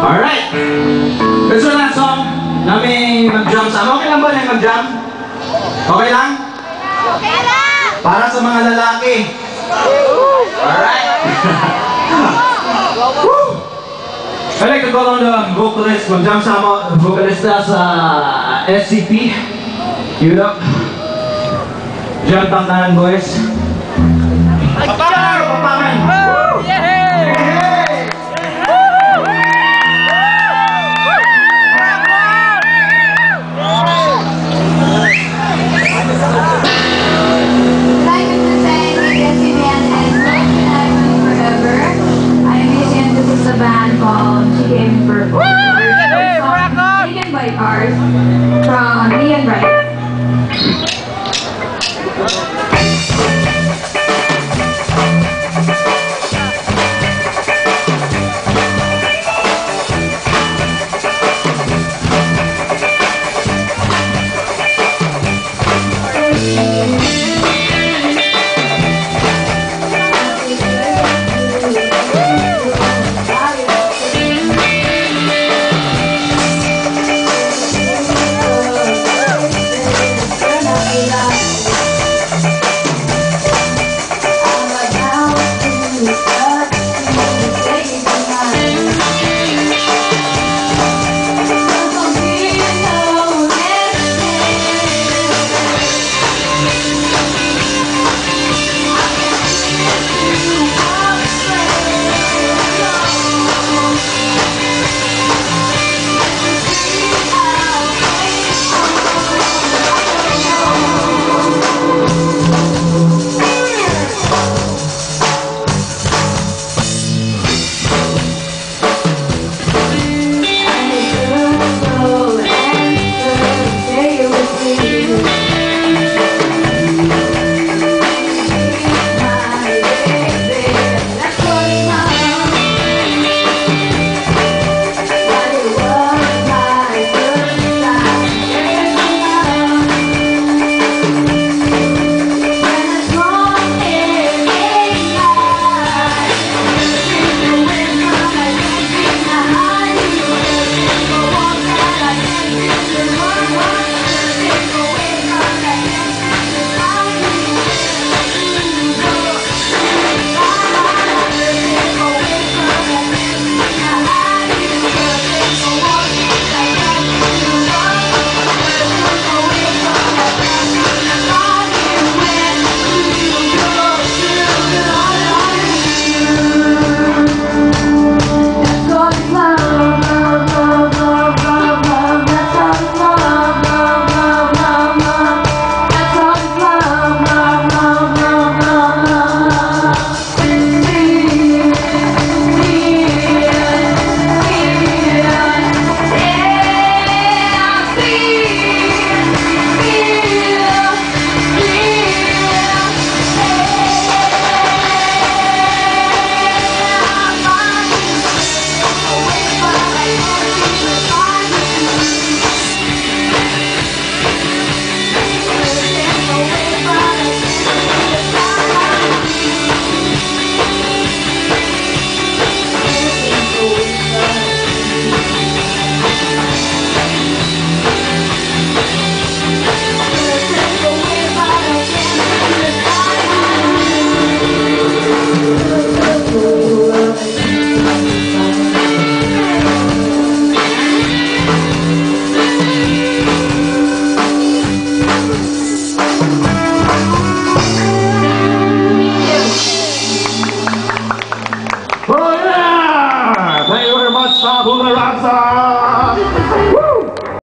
Alright. Gusto na song namin mag-jump sa. Okay lang ba na mag-jump? Okay lang? Okay lang! Para sa mga lalaki. Alright. I'd like to call on the vocalist, mag-jump sa vocalista sa SCP. Cue up. Jump ang tanan, boys. Papangan! Papangan! Cars from me and Brian. Rockstar!